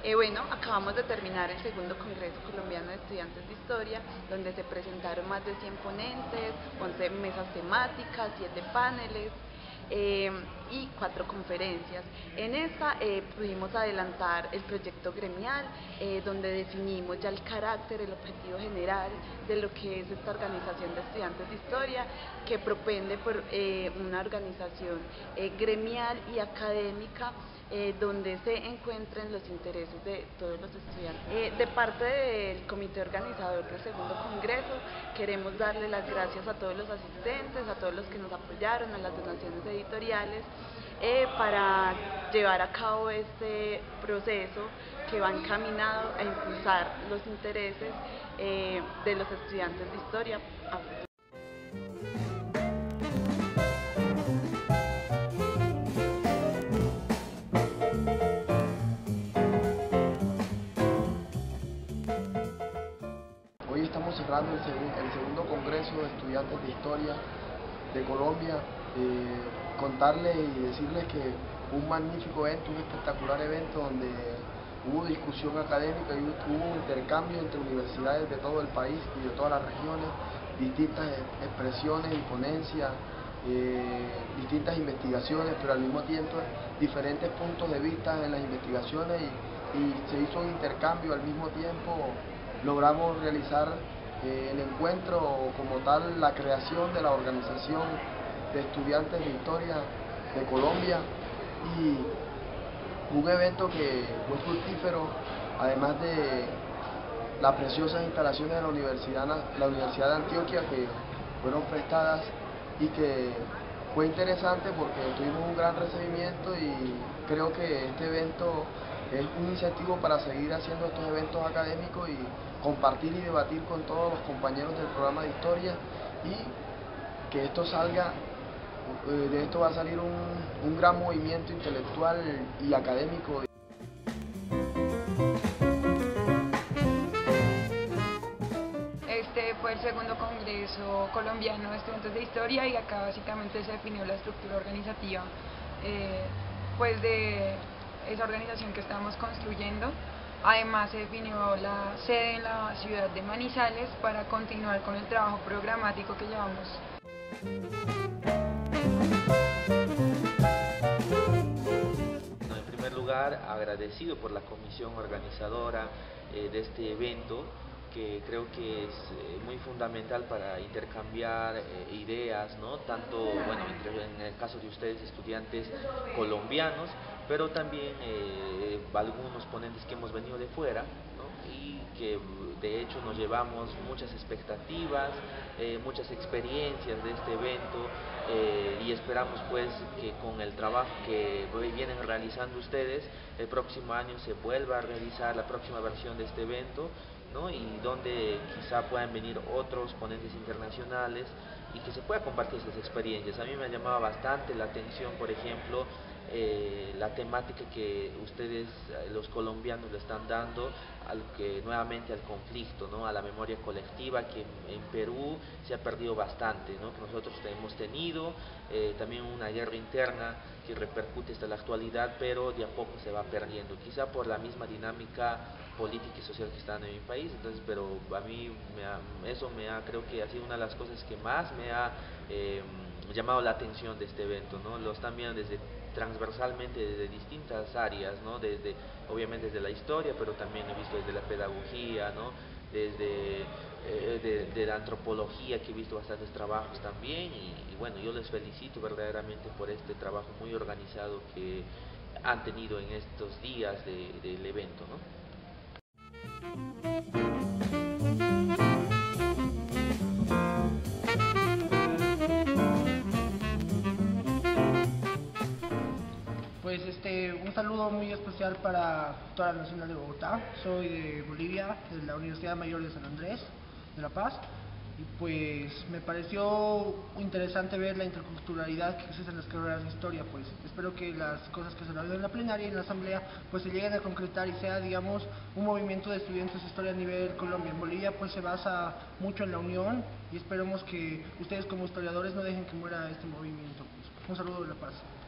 Bueno, acabamos de terminar el segundo Congreso Colombiano de Estudiantes de Historia, donde se presentaron más de 100 ponentes, 11 mesas temáticas, 7 paneles y 4 conferencias. En esta pudimos adelantar el proyecto gremial, donde definimos ya el carácter, el objetivo general de lo que es esta organización de estudiantes de historia, que propende por una organización gremial y académica, donde se encuentren los intereses de todos los estudiantes. De parte del comité organizador del segundo congreso, queremos darle las gracias a todos los asistentes, a todos los que nos apoyaron, a las donaciones editoriales, para llevar a cabo este proceso que va encaminado a impulsar los intereses de los estudiantes de historia a futuro. Hoy estamos cerrando el segundo Congreso de Estudiantes de Historia de Colombia. Contarles y decirles que un magnífico evento, un espectacular evento donde hubo discusión académica y hubo intercambio entre universidades de todo el país y de todas las regiones, distintas expresiones y ponencias, distintas investigaciones, pero al mismo tiempo diferentes puntos de vista en las investigaciones y se hizo un intercambio al mismo tiempo. Logramos realizar el encuentro o como tal la creación de la Organización de Estudiantes de Historia de Colombia, y un evento que fue fructífero, además de las preciosas instalaciones de la Universidad de Antioquia que fueron prestadas, y que fue interesante porque tuvimos un gran recibimiento, y creo que este evento es un incentivo para seguir haciendo estos eventos académicos y compartir y debatir con todos los compañeros del programa de historia, y que esto salga, de esto va a salir un gran movimiento intelectual y académico. Este fue el segundo Congreso Colombiano de Estudiantes de Historia, y acá básicamente se definió la estructura organizativa pues de esa organización que estamos construyendo. Además se definió la sede en la ciudad de Manizales para continuar con el trabajo programático que llevamos. En primer lugar, agradecido por la comisión organizadora de este evento, que creo que es muy fundamental para intercambiar ideas, ¿no? Tanto, bueno, en el caso de ustedes, estudiantes colombianos, pero también algunos ponentes que hemos venido de fuera, ¿no? Y que de hecho nos llevamos muchas expectativas, muchas experiencias de este evento, y esperamos pues que con el trabajo que vienen realizando ustedes, el próximo año se vuelva a realizar la próxima versión de este evento, ¿no? Y donde quizá puedan venir otros ponentes internacionales y que se pueda compartir esas experiencias. A mí me ha llamado bastante la atención, por ejemplo, la temática que ustedes, los colombianos, le están dando nuevamente al conflicto, ¿no? A la memoria colectiva, que en Perú se ha perdido bastante, ¿no? Que nosotros hemos tenido también una guerra interna que repercute hasta la actualidad, pero de a poco se va perdiendo, quizá por la misma dinámica política y social que está en mi país. Entonces, pero a mí creo que ha sido una de las cosas que más me ha llamado la atención de este evento, ¿no? Lo están viendo transversalmente desde distintas áreas, ¿no? Obviamente desde la historia, pero también he visto desde la pedagogía, ¿no? Desde de la antropología, que he visto bastantes trabajos también, y bueno, yo les felicito verdaderamente por este trabajo muy organizado que han tenido en estos días del evento, ¿no? Pues un saludo muy especial para toda la Nacional de Bogotá. Soy de Bolivia, de la Universidad Mayor de San Andrés, de La Paz. Y pues me pareció interesante ver la interculturalidad que existe en las carreras de historia. Pues espero que las cosas que se hablan en la plenaria y en la asamblea pues se lleguen a concretar y sea, digamos, un movimiento de estudiantes de historia a nivel Colombia. En Bolivia pues se basa mucho en la unión, y esperemos que ustedes como historiadores no dejen que muera este movimiento. Pues, un saludo de La Paz.